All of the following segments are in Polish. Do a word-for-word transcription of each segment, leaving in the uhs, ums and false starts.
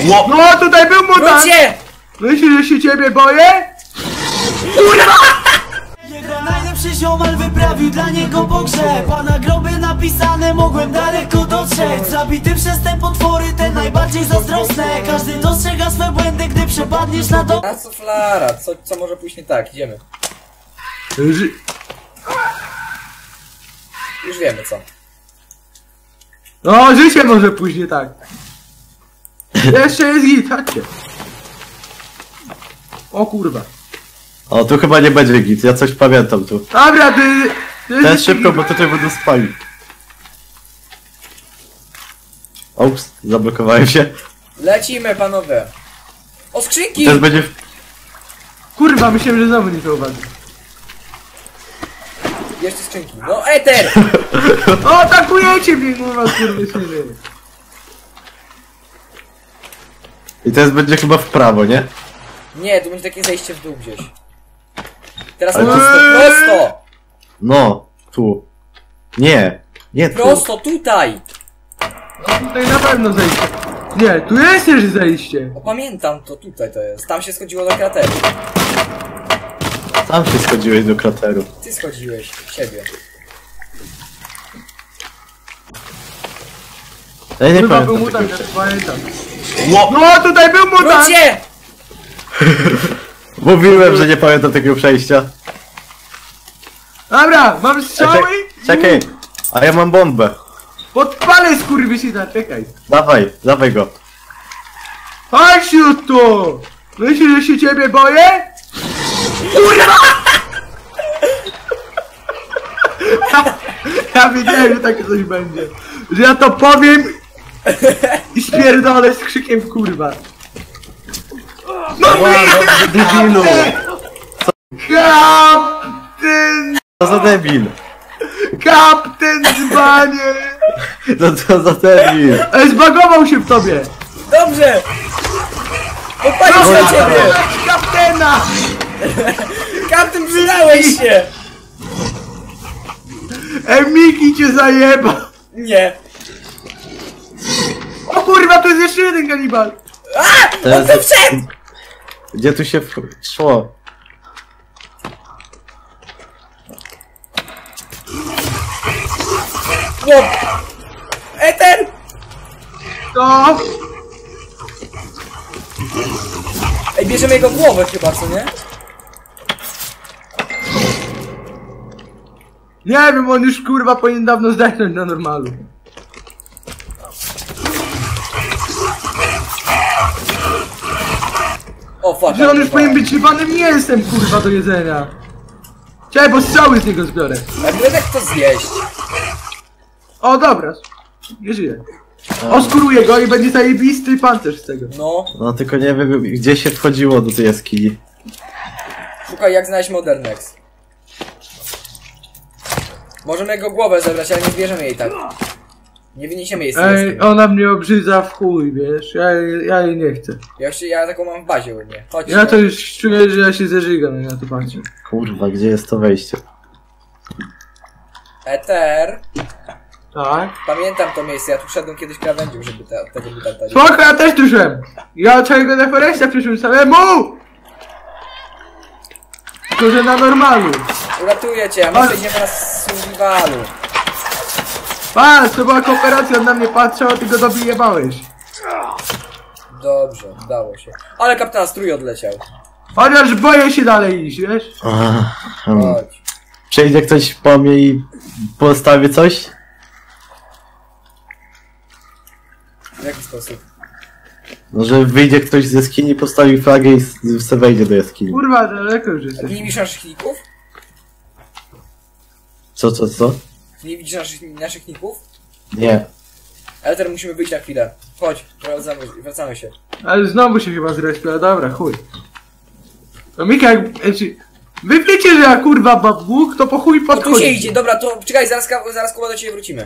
Ło. No tutaj był mutant! Wróćcie! Myślisz, że się ciebie boję? Kurwa! Jego najlepszy ziomal wyprawił dla niego pogrzeb, a na grobie napisane mogłem daleko dotrzeć. Zabity przez te potwory, te najbardziej zazdrosne. Każdy dostrzega swe błędy, gdy przepadniesz na to. A co flara? Co, co może pójść nie tak? Idziemy. Ży... Już wiemy co. No, życie może później tak. Jeszcze jest git, chodźcie. O kurwa. O, tu chyba nie będzie git, ja coś pamiętam tu. Dobra, ty... ty Teraz szybko, bo tutaj będą spali. Ups, zablokowałem się. Lecimy panowie. O skrzynki! Teraz będzie... Kurwa, myślałem, że znowu nie zauważy. Jeszcze skrzynki. No eter! O, atakujecie mnie, kurwa, skurwysyny. I teraz będzie chyba w prawo, nie? Nie, tu będzie takie zejście w dół gdzieś. Teraz Ale to- prosto, prosto! No, tu. Nie, nie tu. Prosto, tutaj! Tutaj na pewno zejście. Nie, tu jest też zejście. O, pamiętam to, tutaj to jest. Tam się schodziło do krateru. Tam się schodziłeś do krateru. Ty schodziłeś w siebie. Ja nie Kurwa, był pamiętam mutant, tego. ja pamiętam. Ło! No, tutaj był mutant! Wróćcie! Mówiłem, że nie pamiętam tego przejścia. Dobra, mam strzały. Czek- Czekaj, a ja mam bombę. Podpalę skurwysyna, czekaj. Dawaj, dawaj go. Chodź tu! Myślisz, że się ciebie boję? Kurwa! Ja wiedziałem, że takie coś będzie. Że ja to powiem i spierdolę z krzykiem kurwa. No Ładno, debilu. Kapten! Co za debil. Kapten dzbanie! No co za debil. Ej, zbagował się w tobie! Dobrze! Podpalił się na ciebie! Kaptena! Kapten, przydałeś się! Ej, Miki cię zajeba! Nie. O kurwa, to jest jeszcze jeden kanibal! A! On tu wszedł! Gdzie tu się w- szło? No! Eter! To... Ej, bierzemy jego głowę chyba, co nie? Nie wiem, on już kurwa powinien dawno zdechnąć na normalu. O fuck. Że on już powinien być jebanym mięsem kurwa do jedzenia. Czekaj, bo strzały z niego zbiorę. A będę jak to zjeść? O dobra, nie żyje. Oskuruję go i będzie zajebisty pancerz z tego. No. No tylko nie wiem, gdzie się wchodziło do tej jaskini. Szukaj jak znaleźć Modernex. Możemy jego głowę zebrać, ale nie zbierzemy jej tak. Nie wyniesiemy jej z Ej, jaskini. ona mnie obrzydza w chuj, wiesz, ja, jej- ja jej nie chcę. Ja, się, ja taką mam w bazie u mnie. Chodź. Ja to już czuję, że ja się zeżygam, jak na to patrzę. Kurwa, gdzie jest to wejście? Eter. Tak? Pamiętam to miejsce, ja tu szedłem kiedyś krawędzią, żeby te, tego mutanta... Spoko, ja też tu szłem. Ja od całego Neforesta przyszłem samemu! Tylko, że na normalu. Uratuję cię, a my przejdziemy na survivalu. Patrz, to była kooperacja, on na mnie patrzył, a ty go dobijebałeś. Dobrze, udało się. Ale kapitana strój odleciał. Chociaż boję się dalej iść, wiesz? Ach, hmm. Chodź. Przejdzie ktoś po mnie i postawi coś? W jaki sposób? No, że wyjdzie ktoś z jaskini, postawi flagę i s- se wejdzie do jaskini. Kurwa, daleko już A ty jesteś. nie widzisz naszych ników? Co, co, co? Ty nie widzisz naszych, naszych ników? Nie. Ale teraz musimy wyjść na chwilę. Chodź, wracamy, wracamy się. Ale znowu się chyba zrespiła, dobra, chuj. To Mika, jak... Znaczy, wy wiecie, że ja kurwa babuk, to po chuj No tu się podchodzi. idzie, dobra, to czekaj, zaraz, ka- zaraz Kuba do ciebie wrócimy.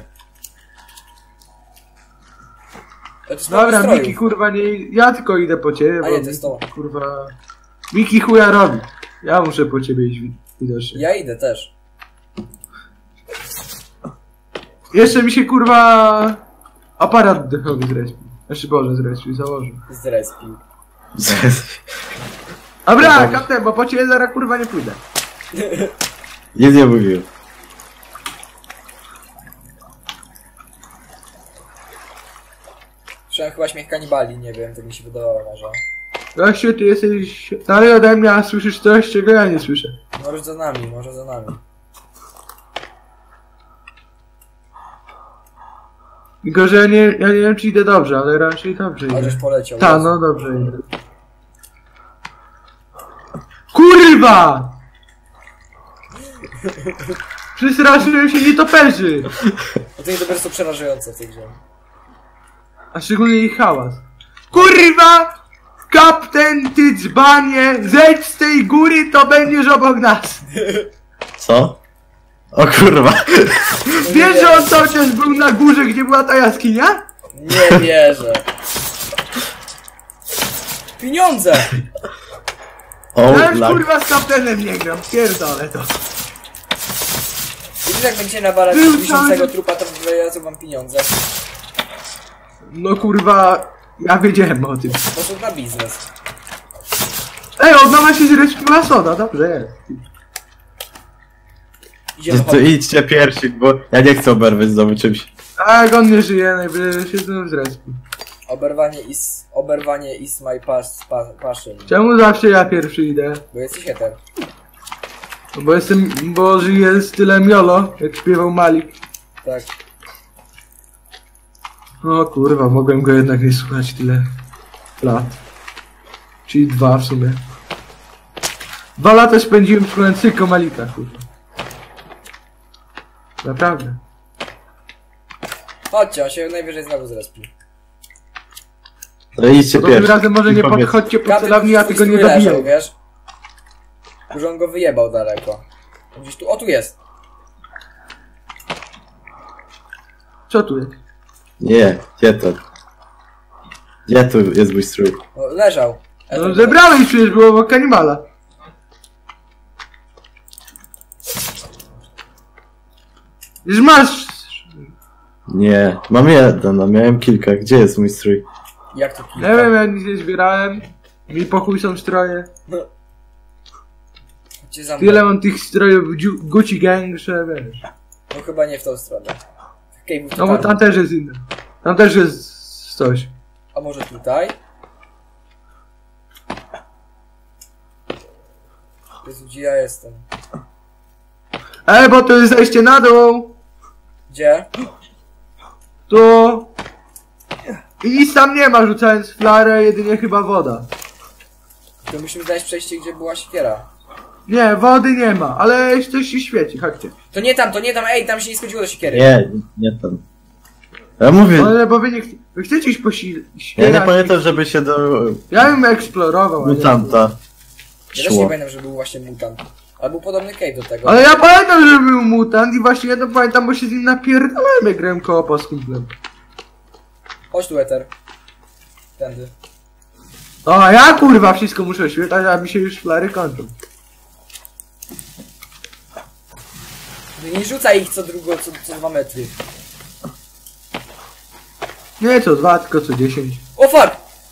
To jest Dobra, stroju. Miki, kurwa, nie... Ja tylko idę po ciebie, A bo... nie, to jest to. Kurwa... Miki chuja robi. Ja muszę po ciebie iść, widocznie. Ja idę też. Jeszcze mi się kurwa aparat dechowy zrespił. Znaczy Boże, zresztą założył. Zrespił. Dobra, kapten, bo po ciebie zaraz kurwa nie pójdę. Nic nie mówił. Słyszałem chyba śmiech kanibali, nie wiem, tak mi się wydawało może. Gościu, ty jesteś dalej ode mnie, a słyszysz coś, czego ja nie słyszę. Może za nami, może za nami. Tylko, że ja nie, ja nie wiem, czy idę dobrze, ale raczej dobrze Ale idę. już poleciał. Ta, no dobrze idę. Kurwa! Przestraszyłem się nietoperzy! No to jest po prostu przerażające w tej grze. A szczególnie ich hałas. Kurwa! Kapten, ty dzbanie! Zejdź z tej góry, to będziesz obok nas! Co? O kurwa. Wiesz, że on cały czas był na górze, gdzie była ta jaskinia? Nie wierzę. Pieniądze! O, Ja już lag. kurwa z kaptenem nie gram, pierdolę to. Widzisz, jak będziecie nawalać Był wiszącego cały- trupa, to wylecą wam pieniądze. No kurwa, ja wiedziałem o tym. Sposób na biznes. Ej, od nowa się zrespiła soda, dobrze jest. Idziemy To, to chodź. idźcie pierwsi, bo ja nie chcę oberwać znowu czymś. A jak on nie żyje, najwyżej się z tym zrespił. Oberwanie is... Oberwanie is my pas, pa, passion. Czemu zawsze ja pierwszy idę? Bo jesteś heter. No bo jestem, bo żyję stylem YOLO, jak śpiewał Malik. Tak. O kurwa, mogłem go jednak nie słuchać tyle lat. Czyli dwa w sumie. Dwa lata spędziłem słuchając tylko Malika, kurwa. Naprawdę. Chodźcie, on się najwyżej znowu zrespi. No idźcie To tym pierwsi. razem może nie I powiedz. podchodźcie pod Kapten celowni, ja twój tego nie strój leżał, dobiję. wiesz? Że on go wyjebał daleko. Gdzieś tu, o tu jest. Co tu jest? Nie, gdzie to? Gdzie tu jest mój strój? No, leżał. E, No to- zebrałeś przecież, było obok kanibala. Już masz... Nie, mam jeden, a miałem kilka. Gdzie jest mój strój? Jak to kilka? Nie wiem, ja nic nie zbierałem. Mi po chuj są stroje. Chodźcie za mną. Tyle mam tych strojów Ju- Gucci Gang, że wiesz. No chyba nie w tą stronę. Cave'ów No bo tam też jest inne. Tam też jest coś. A może tutaj? Jezu, gdzie ja jestem? Ej, bo to jest zejście na dół. Gdzie? To... I nic tam nie ma, rzucając flarę, jedynie chyba woda. To musimy znaleźć przejście, gdzie była siekiera. Nie, wody nie ma, ale coś się świeci, chodźcie. To nie tam, to nie tam, ej, tam się nie schodziło do siekiery. Nie, nie tam. Ja mówię, Ale bo wy nie ch- wy chcecie iść po si- ja świerać. nie pamiętam, żeby się do Ja bym eksplorował, ale... mutanta Ja też nie szło. pamiętam, że był właśnie mutant. Ale był podobny cave do tego. Ale ja pamiętam, że był mutant i właśnie jedno pamiętam, bo się z nim napierdalałem, jak grałem koopa z kumplem. Chodź tu, Eter. Tędy. O, a ja kurwa wszystko muszę oświetlać, a mi się już flary kończą. Nie rzucaj ich co drugo, co, co dwa metry. Nie co dwa, tylko co dziesięć. O fuck!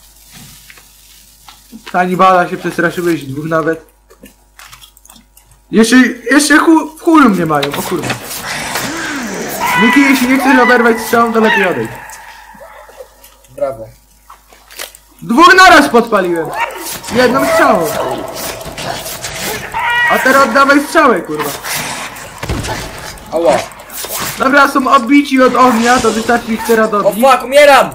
Kanibala się przestraszyłeś, dwóch nawet. Jeszcze, jeszcze chu, w chuju mnie mają, o kurwa. Miki, jeśli nie chcesz oberwać strzałą, to lepiej odejdź. Brawo. Dwóch naraz podpaliłem. Jedną strzałą. A teraz oddawaj strzałę, kurwa. Ała. Dobra, są odbici od ognia, to wystarczy ich teraz O dobić. fuck, umieram!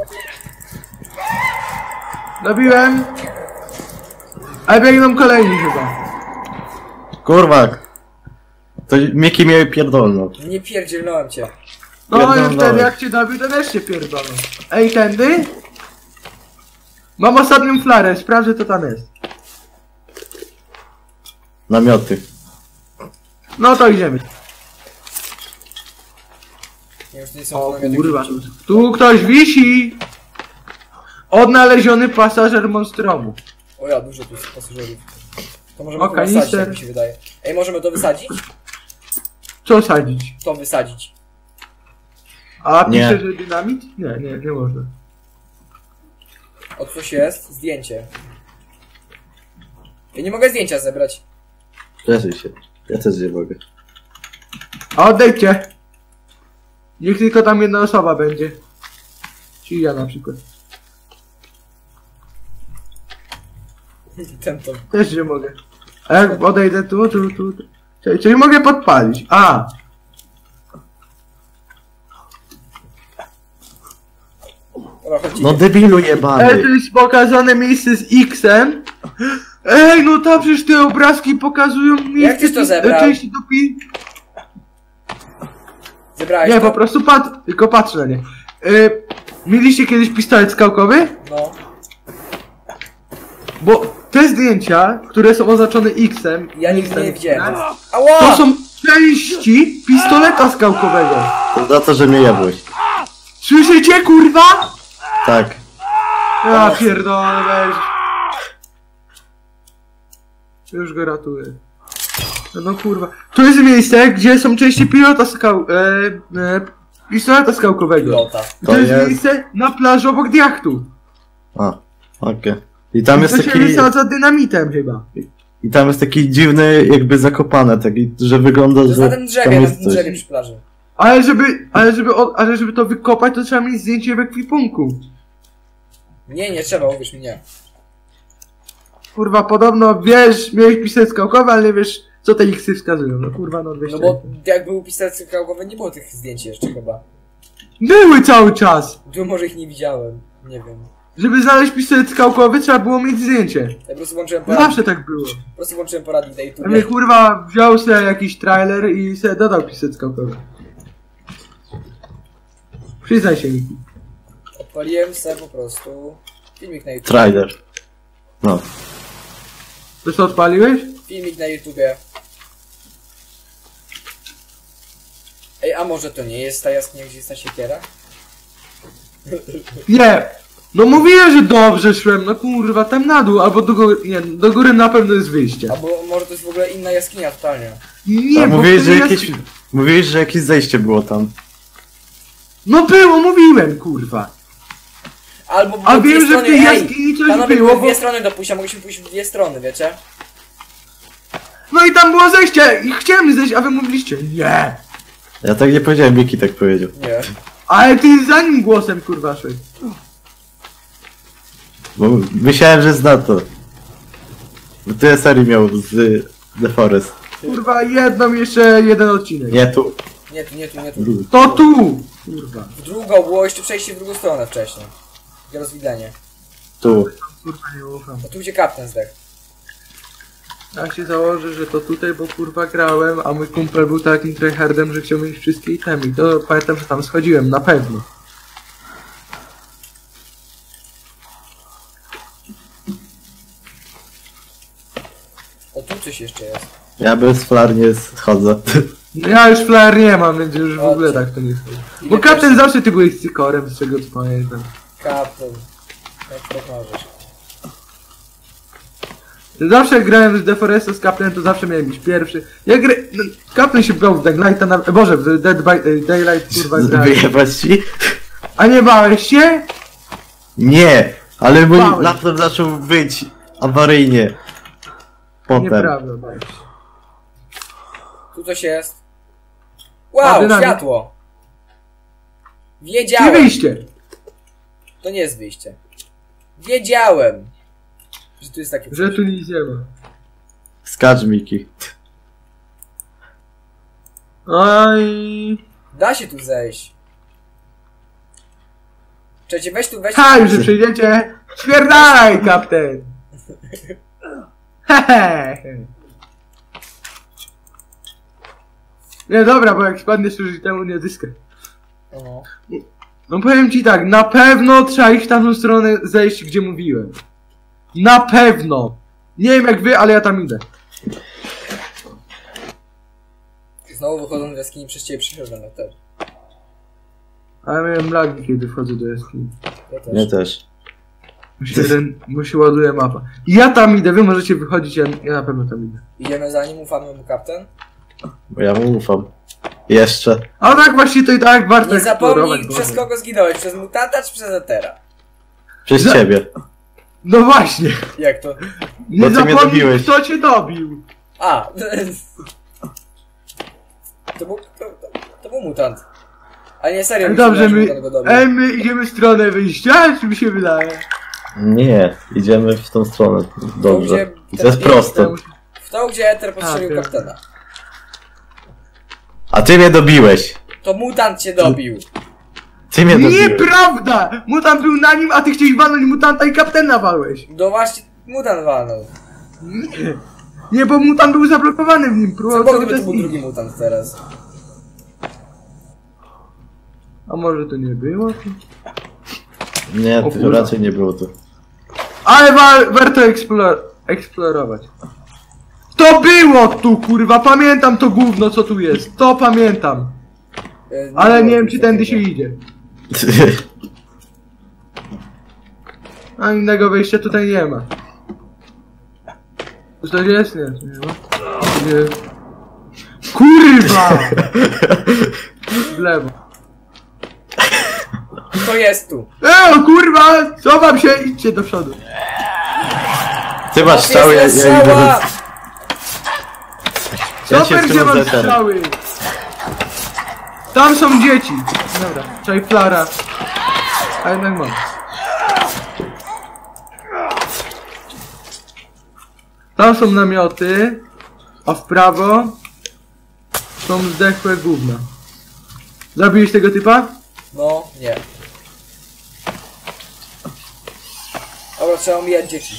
Dobiłem. A biegną kolejni chyba. Kurwa. To Miki mnie pierdolnął. Nie pierdzielnąłem cię. No i Pierdolnąłeś. wtedy jak cię dobił, to też się pierdolą. Ej, tędy? Mam ostatnią flarę, sprawdzę co tam jest. Namioty. No to idziemy. Nie, już nie są O namioty kurwa, Gucci. tu ktoś wisi. Odnaleziony pasażer Monstromu. O ja, dużo tu jest pasażerów. To możemy O, to wysadzić, kanister. jak mi się wydaje. Ej, możemy to wysadzić? Co sadzić? To wysadzić. A Nie. pisze, że dynamit? Nie, nie, nie można. O, coś jest? Zdjęcie. Ja nie mogę zdjęcia zebrać. Leży się. Ja też nie mogę. A odejdźcie! Niech tylko tam jedna osoba będzie. Czyli ja na przykład. Ten to. Też nie mogę. A jak odejdę tu, tu, tu, tu. Czyli, czyli mogę podpalić. A! Dobra, chodźcie. No debilu Ej, tu jebany. jest pokazane miejsce z X-em. Ej, no tam przecież te obrazki pokazują miejsce tyś to z- zebrał? części do pi... Zebrałeś Nie, to? po prostu pat... tylko patrzę na nie. Yy, mieliście kiedyś pistolet skałkowy? No. Bo te zdjęcia, które są oznaczone X-em... Ja nigdy X-em, nie widziałem. To Ała! są części pistoleta skałkowego. To za to, że mnie jebłeś. Słyszycie, kurwa? Tak. Ja pierdolę, weź. Już go ratuję. No kurwa. To jest miejsce, gdzie są części pilota skał... E, e, pistoleta skałkowego. Pilota. To, To jest, jest- miejsce na plaży obok jachtu. A, okej. I tam jest To się taki... wysadza dynamitem chyba. I tam jest taki dziwny, jakby zakopane, taki, że wygląda, To jest że na tym tam drzewie, na jest tym drzewie coś. przy plaży. Ale żeby, ale żeby, o- ale żeby to wykopać, to trzeba mieć zdjęcie w ekwipunku. Nie, nie trzeba, uwierz mi, nie. Kurwa, podobno wiesz, miałeś pistolet skałkowy, ale nie wiesz, co te X-y wskazują. No kurwa, no wiesz. No bo jak był pistolet skałkowy, nie było tych zdjęć jeszcze chyba. Były cały czas! Tu może ich nie widziałem, nie wiem. Żeby znaleźć pistolet skałkowy, trzeba było mieć zdjęcie. Ja po prostu włączyłem poradnik, Zawsze tak było. po prostu włączyłem poradnik na A mnie YouTube. kurwa wziął sobie jakiś trailer i sobie dodał pistolet skałkowy. Przyznaj się, Miki. Odpaliłem sobie po prostu filmik na YouTube. Trailer. No. To co, odpaliłeś? Filmik na YouTubie. Ej, a może to nie jest ta jaskinia, gdzie jest ta siekiera? Nie! No mówiłem, że dobrze szłem, no kurwa, tam na dół, albo do góry, nie, do góry na pewno jest wyjście. Albo może to jest w ogóle inna jaskinia totalnie. Nie, A bo mówiłeś, że wtedy jakieś... jas- Mówiłeś, że jakieś zejście było tam. No było, mówiłem, kurwa. Albo A było dwie wiem, że w strony, tej ej, jaskini coś panowie, było, były bo... dwie strony do pójścia, mogliśmy pójść w dwie strony, wiecie? No i tam było zejście i chciałem zejść, a wy mówiliście nie. Ja tak nie powiedziałem, Miki tak powiedział. Nie. Ale ty za nim głosem, kurwa, szłeś. Bo myślałem, że zna to. Bo tyle serii miał z The Forest. Kurwa, jedną jeszcze jeden odcinek. Nie tu. Nie tu, nie tu, nie tu. Drugi. To tu! Kurwa. W drugą było jeszcze przejście w drugą stronę wcześniej. Takie rozwidlenie. Tu. Kurwa, nie ufam. No tu gdzie kapten zdech. Ja się założę, że to tutaj, bo kurwa grałem, a mój kumpel był takim tryhardem, że chciał mieć wszystkie itemy. I to pamiętam, że tam schodziłem, na pewno. O, tu coś jeszcze jest. Ja bez flar nie schodzę. No ja już flare nie mam, więc już w O, ogóle ty. tak to nie chodzi. Idę Bo kapten też- zawsze ty byłeś cykorem, z czego co pamiętam. Kapten. Jak tak możesz. Zawsze jak grałem z Deforesta z Kaptenem, to zawsze miałem być pierwszy. Ja grę... no, Kapten się brał w Daylighta na... Boże, w Dead by Daylight, kurwa, grałem. Wyjebać ci? A nie bałeś się? Nie! Ale mój Bałem. laptop zaczął być awaryjnie. Potem. Nieprawda, bałeś się. Tu coś jest. A, Wow, dynamit. światło! Gdzie Wiedziałem! wyjście? To nie jest wyjście. Wiedziałem! Że tu jest takie Że coś. tu nic nie ma. Skacz, Miki. Oj. Da się tu zejść. Czekajcie, weź tu, weź Ha, już że przyjdziecie. Spierdalaj, kapten. Hehe. Nie, dobra, bo jak spadniesz już i temu nie odzyskać. O, No powiem ci tak, na pewno trzeba iść w tamtą stronę zejść, gdzie mówiłem. Na pewno. Nie wiem jak wy, ale ja tam idę. znowu wychodzą z jaskini, przez ciebie przyszedłem na też. A ja miałem lagi, kiedy wchodzę do jaskini. Ja też. Nie też. Bo się, ten, bo się ładuje mapa. I ja tam idę, wy możecie wychodzić, ja, ja na pewno tam idę. Idziemy za nim, ufamy mu kapten. Bo ja mu ufam. Jeszcze. A tak właśnie to i tak warto Nie eksplorować. zapomnij, bo- przez kogo zginąłeś, przez mutanta czy przez etera? Przez Za- ciebie. No właśnie. Jak to? Nie Bo ty mnie zapomnij, dobiłeś. kto cię dobił. A! To był, to, to, to był mutant. A nie, serio, mi się Dobrze, wydaje, że my, mutant go dobił. ej, my idziemy w stronę wyjścia, czy mi się wydaje? Nie, idziemy w tą stronę. Dobrze. gdzie I to jest ten prosto. W to, gdzie Eter postrzelił A, ty. kapitana. A ty mnie dobiłeś. To mutant cię dobił. Ty mnie dobiłeś. Nieprawda! Mutant był na nim, a ty chciałeś walnąć mutanta i kaptena walłeś. No właśnie, mutant walnął. Nie, nie, bo mutant był zablokowany w nim, Co próbował było, cały gdyby to czas był iść. drugi mutant teraz? A może to nie było? Nie, O to kurwa. raczej nie było to. Ale wa warto eksplor eksplorować. To było tu, kurwa, pamiętam to gówno, co tu jest. To pamiętam. E, Ale nie było wiem, nic czy tędy się takiego. idzie. A innego wyjścia tutaj nie ma. To coś jest? Nie, nie ma. Nie. Kurwa! W lewo. To jest tu. E, o kurwa! Cofam się, idźcie do przodu. Ty masz strzały, ja, ja Jest idę strzała! do... Ja się Super, gdzie skryłem mam za eterem. strzały? Tam są dzieci. Dobra, czaj flara. A jednak mam. Tam są namioty, a w prawo są zdechłe gówna. Zabiłeś tego typa? No, nie. Dobra, trzeba omijać dzieci.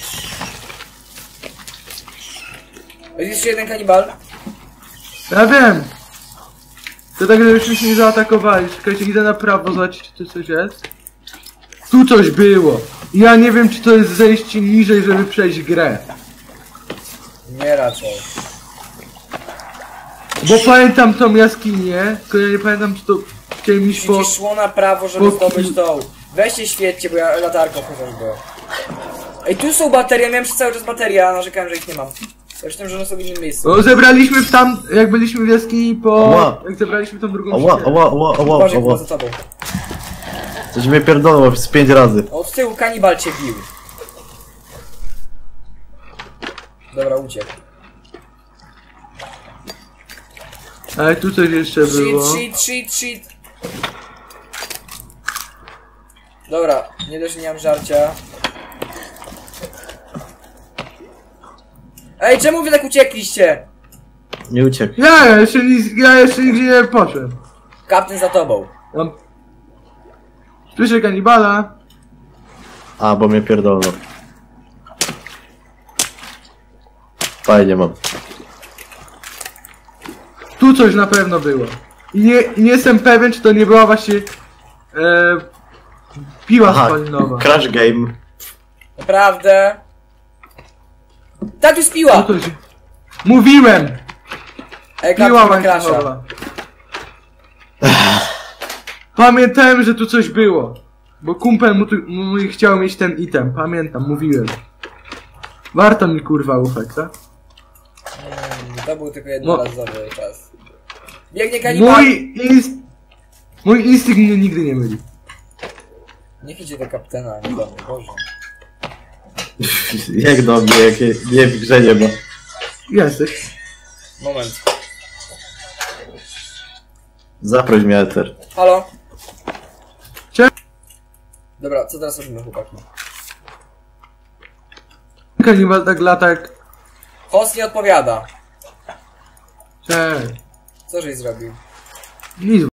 Jest jeszcze jeden kanibal. Ja wiem. To tak, żebyśmy się nie zaatakowali. Czekajcie, idę na prawo, zobaczyć, czy tu coś jest. Tu coś było. Ja nie wiem, czy to jest zejście niżej, żeby przejść grę. Nie raczej. Bo pamiętam tą jaskinię, tylko ja nie pamiętam, czy to chciałem iść po... Musicie szło na prawo, żeby po- zdobyć tą. Weźcie świećcie, bo ja latarką chociaż go. Ej, tu są baterie, miałem przez cały czas baterie, a narzekałem, że ich nie mam. Ja myślałem, że one są w innym miejscu. No, zebraliśmy w tam, jak byliśmy w jaskini po... Ała. Jak zebraliśmy tą drugą Ała, ścianę. ała, ała, ała, Uważaj, ała. za tobą. Coś mnie pierdolło z pięć razy. Od tyłu kanibal cię bił. Dobra, uciekł. Ale tu coś jeszcze było. Shit, shit, shit, shit. Dobra, nie dość, że nie mam żarcia. Ej, czemu wy tak uciekliście? Nie uciekł. Ja, ja jeszcze, nic, ja jeszcze nigdzie nie poszedłem. Kapten za tobą. Mam... Słyszę kanibala. A, bo mnie pierdolno. Fajnie mam. Tu coś na pewno było. I nie, i nie jestem pewien, czy to nie była właśnie... E, piła Aha, spalinowa. crash game. Naprawdę? Tak, tu jest Tu piła! coś... Mówiłem! Ej, Piła kapten krasza. łańcuchowa. Pamiętałem, że tu coś było. Bo kumpel mu tu, mój chciał mieć ten item. Pamiętam, mówiłem. Warto mi kurwa ufać, tak? Mm, to był tylko No. jednorazowy czas. Biegnie kanibal! Mój inst... Mój instynkt mnie nigdy nie myli. Niech idzie do kaptena, nie do mnie, Boże. Jak do mnie, jakie nie w grze nie ma. Jesteś. Moment. Zaproś mnie, Eter. Halo? Cze- Dobra, co teraz robimy, chłopaki? Kanibal tak lata jak... Host nie odpowiada. Cześć. Co żeś zrobił? Nic.